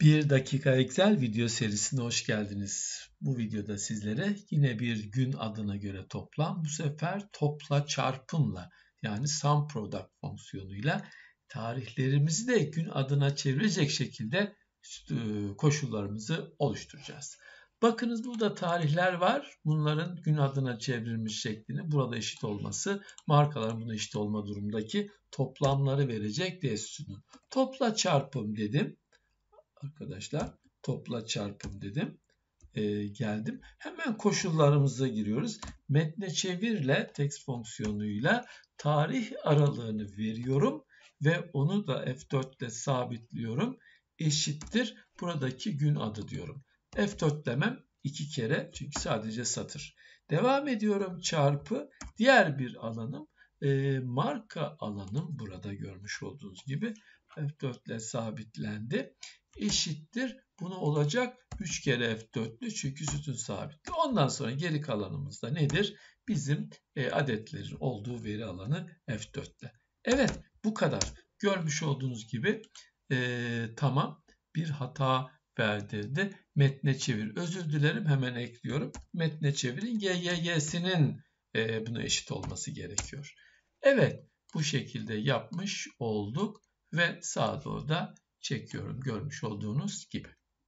Bir dakika Excel video serisine hoş geldiniz. Bu videoda sizlere yine bir gün adına göre toplam, bu sefer topla çarpımla yani sum product fonksiyonuyla tarihlerimizi de gün adına çevirecek şekilde koşullarımızı oluşturacağız. Bakınız burada tarihler var. Bunların gün adına çevrilmiş şeklini burada eşit olması, markaların buna eşit olma durumundaki toplamları verecek D sütunu. Topla çarpım dedim. Arkadaşlar topla çarpım dedim. Geldim. Hemen koşullarımıza giriyoruz. Metne çevirle text fonksiyonuyla tarih aralığını veriyorum ve onu da F4 ile sabitliyorum. Eşittir buradaki gün adı diyorum. F4 demem 2 kere çünkü sadece satır. Devam ediyorum çarpı diğer bir alanım. Marka alanım burada görmüş olduğunuz gibi F4 ile sabitlendi. Eşittir. Bunu olacak 3 kere F4'lü çünkü sütun sabitli. Ondan sonra geri kalanımız da nedir? Bizim adetlerin olduğu veri alanı F4'te. Evet, bu kadar. Görmüş olduğunuz gibi tamam, bir hata verdirdi. Metne çevir. Özür dilerim, hemen ekliyorum. Metne çevirin. GYG'sinin buna eşit olması gerekiyor. Evet, bu şekilde yapmış olduk ve sağa doğru da çekiyorum görmüş olduğunuz gibi.